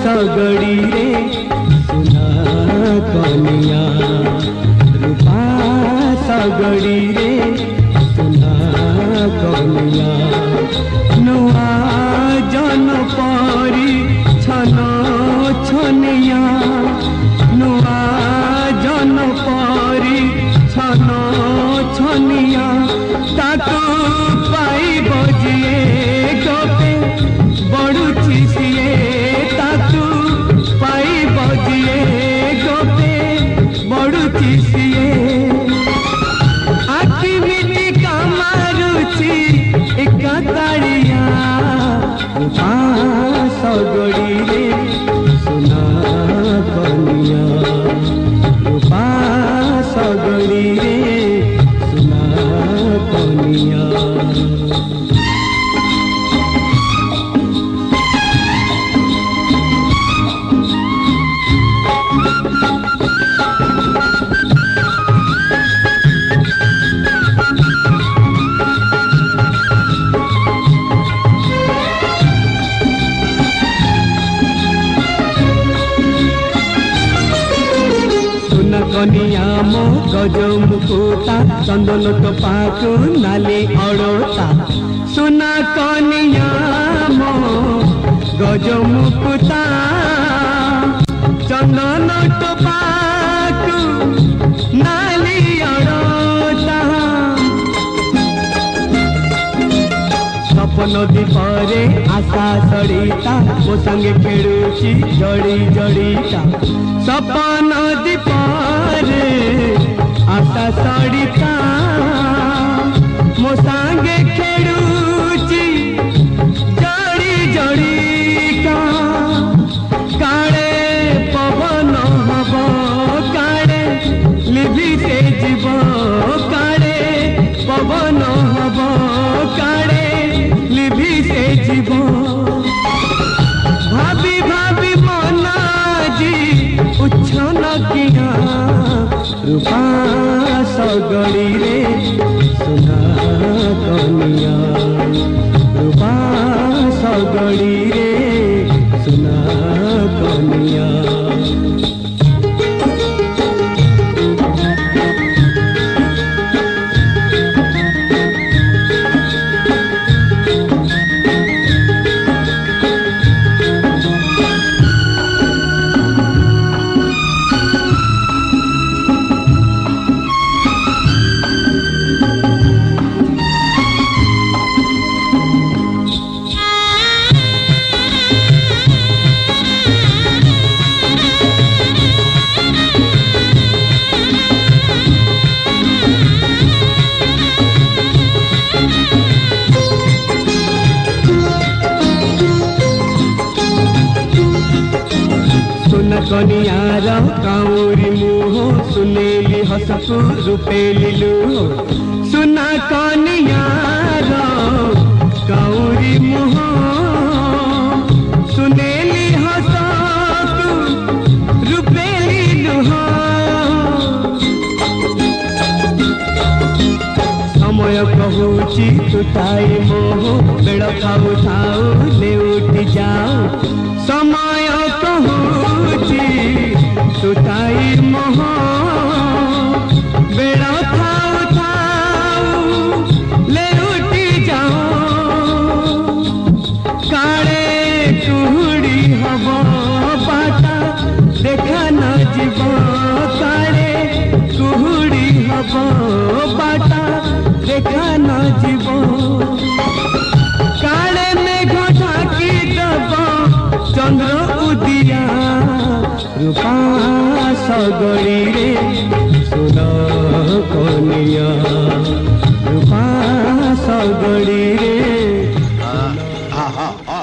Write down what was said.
सगड़ी रे सुना कनिया रूपा सगड़ी रे सुना कनिया नुआ जन परी छन छनिया नुआ जन परी छन छनिया ताको पाई बजिए गपे बड़ुची सिए ताको पाई बजिए गपे बड़ुची सिए आखि मिटी कामारुची एका ताड़िया रूपा सगड़ी रे सुना कनिया रूपा सगड़ी रे सुना कनिया कनिया मो गज मुकुता चंदन तो पाकु नाली अड़ोता सुना कनिया मो गज मुकुता चंदन तो पाकु नाली अड़ोता सपन दीपरे आशा सड़ीता मो संगे खेलुची जड़ी जड़ीता सपन दीपरे आशा सड़ीता मो संगे खेलुची जड़ी जड़ीता काड़े पवन हब काड़े लिभि से जीव काड़े पवन हब काड़े लिभि से जीव भाभी भाभी मनाजी उच्छन किया रूपा सगड़ी रे सुना कनिया रूपा सगड़ी रे सुना कनिया कनियार काउरी मुह सुनेली हसकु रूपेली लुह सुना कनियार काउरी मुह सुनेली हसकु रूपेली लुह समय कहूची तुटाई मोह बेड़ खाऊ थाऊ लेउटी जाओ समय कहूची तुटाई मोह बेड़ा थाऊ थाऊ लेउटी जाओ काड़े कुहुड़ी हब बाटा देखा न जीव काड़े कुहुड़ी हब बाटा देखा न जीव काड़े मेघ ढाकी दब चंद्र उदिया रूपा सगड़ी रे सुना कनिया रूपा सगड़ी रे